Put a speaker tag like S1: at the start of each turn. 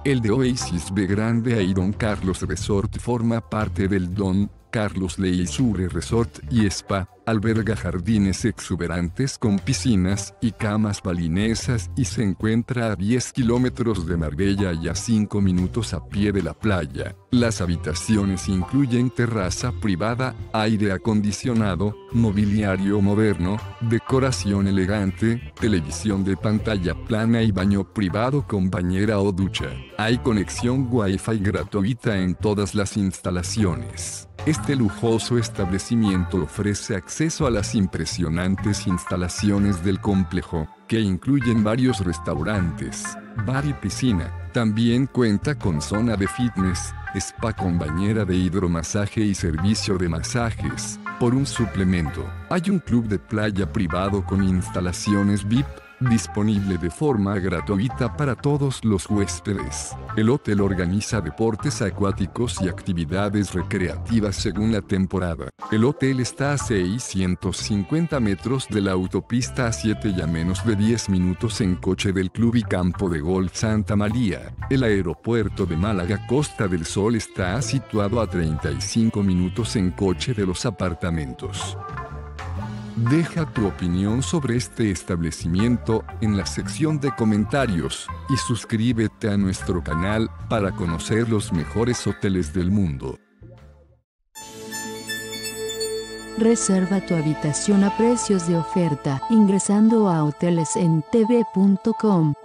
S1: El de Oasis B Grande Iron Carlos Resort forma parte del Don Carlos Leisure Resort y Spa. Alberga jardines exuberantes con piscinas y camas balinesas y se encuentra a 10 kilómetros de Marbella y a 5 minutos a pie de la playa. Las habitaciones incluyen terraza privada, aire acondicionado, mobiliario moderno, decoración elegante, televisión de pantalla plana y baño privado con bañera o ducha. Hay conexión Wi-Fi gratuita en todas las instalaciones. Este lujoso establecimiento ofrece acceso a las impresionantes instalaciones del complejo, que incluyen varios restaurantes, bar y piscina. También cuenta con zona de fitness, spa con bañera de hidromasaje y servicio de masajes. Por un suplemento, hay un club de playa privado con instalaciones VIP, disponible de forma gratuita para todos los huéspedes. El hotel organiza deportes acuáticos y actividades recreativas según la temporada. El hotel está a 650 metros de la autopista A7 y a menos de 10 minutos en coche del Club y Campo de Golf Santa María. El aeropuerto de Málaga Costa del Sol está situado a 35 minutos en coche de los apartamentos. Deja tu opinión sobre este establecimiento en la sección de comentarios y suscríbete a nuestro canal para conocer los mejores hoteles del mundo.
S2: Reserva tu habitación a precios de oferta ingresando a hotelesentv.com.